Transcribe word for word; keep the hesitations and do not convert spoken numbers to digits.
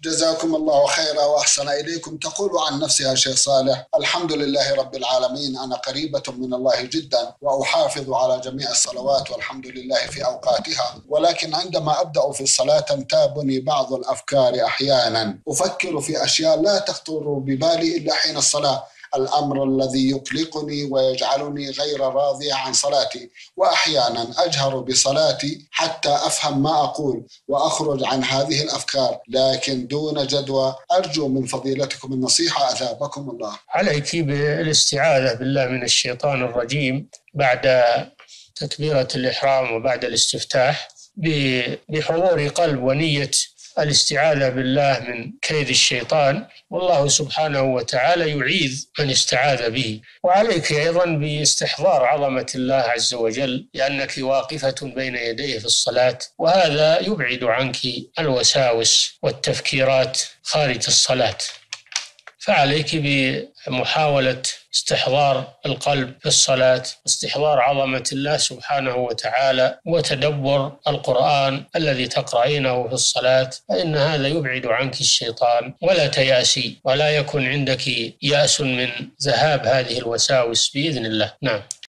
جزاكم الله خيرا وأحسن إليكم. تقول عن نفسها شيخ صالح: الحمد لله رب العالمين، أنا قريبة من الله جدا وأحافظ على جميع الصلوات والحمد لله في أوقاتها، ولكن عندما أبدأ في الصلاة تنتابني بعض الأفكار أحيانا، أفكر في أشياء لا تخطر ببالي إلا حين الصلاة، الأمر الذي يقلقني ويجعلني غير راضي عن صلاتي، وأحيانا أجهر بصلاتي حتى أفهم ما أقول وأخرج عن هذه الأفكار، لكن دون جدوى. أرجو من فضيلتكم النصيحة أثابكم الله. عليك بالاستعاذة بالله من الشيطان الرجيم بعد تكبيرة الإحرام وبعد الاستفتاح بحضور قلب ونية الاستعاذة بالله من كيد الشيطان، والله سبحانه وتعالى يعيذ من استعاذ به. وعليك أيضا باستحضار عظمة الله عز وجل لأنك واقفة بين يديه في الصلاة، وهذا يبعد عنك الوساوس والتفكيرات خارج الصلاة. فعليك بمحاولة استحضار القلب في الصلاة، استحضار عظمة الله سبحانه وتعالى، وتدبر القرآن الذي تقرأينه في الصلاة، فإن هذا يبعد عنك الشيطان. ولا تيأسي ولا يكن عندك يأس من ذهاب هذه الوساوس بإذن الله. نعم.